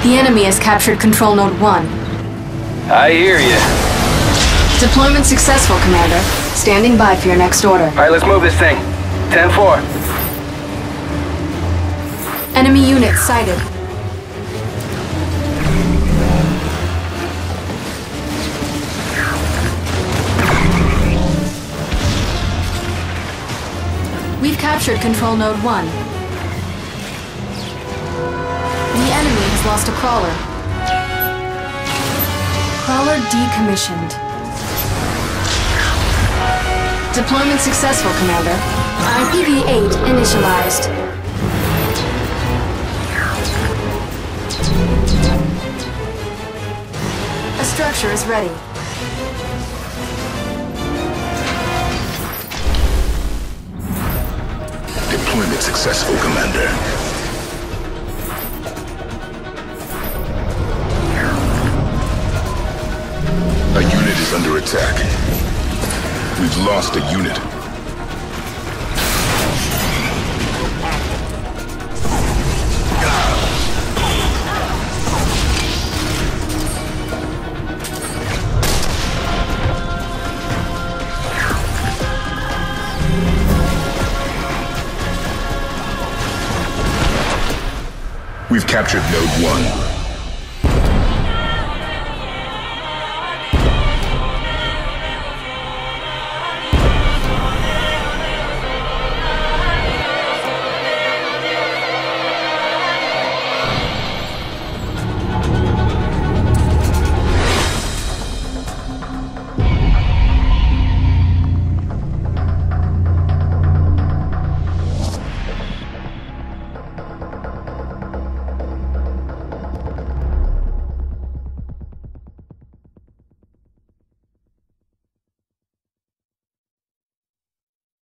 The enemy has captured Control Node 1. I hear you. Deployment successful, Commander. Standing by for your next order. Alright, let's move this thing. 10-4. Enemy units sighted. We've captured Control Node 1. The enemy has lost a crawler. Crawler decommissioned. Deployment successful, Commander. IPV-8 initialized. A structure is ready. Deployment successful, Commander. A unit is under attack. We've lost a unit. We've captured Node 1.